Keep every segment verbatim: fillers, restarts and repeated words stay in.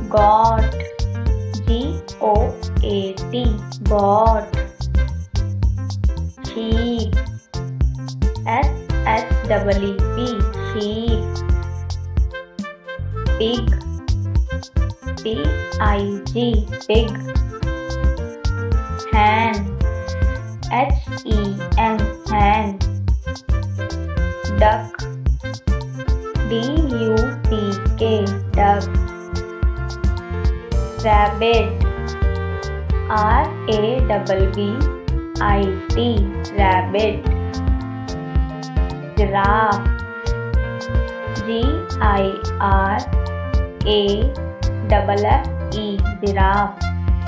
Goat. G O A T. Goat. Sheep. S H E E P. Sheep. Pig. P I G. Pig. Hen. H E N. Hen. Duck. D U C K. Duck. Rabbit. R A B B I T. Rabbit. Giraffe. G I R A F F E. Giraffe.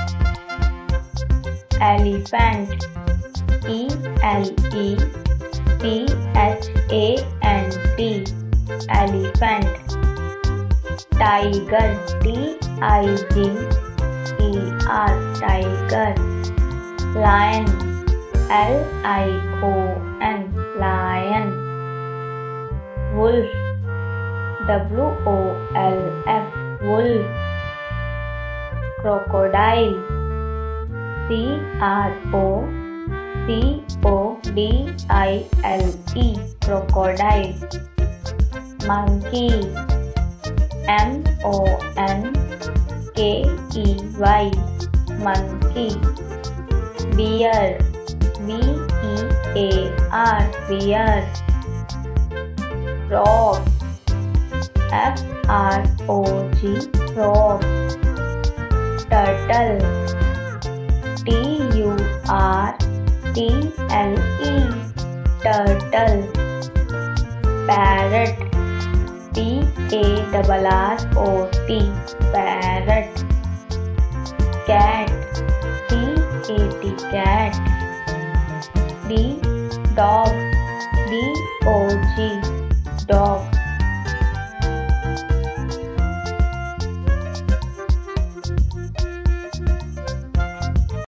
Elephant. E L E P H A N T. Elephant. Tiger. T I G E R. Tiger. Lion. L I O N. Lion. Wolf. W O L F. Wolf. Crocodile. C R O C O D I L E. Crocodile. Monkey. M O N K E Y. Monkey. Bear. B E A R. Bear. Frog. F R O G. Frog. Turtle. T U R T L E. Turtle. Parrot. P A R R O T. Parrot. Cat. C A T. Cat. D. Dog. D O G. Dog.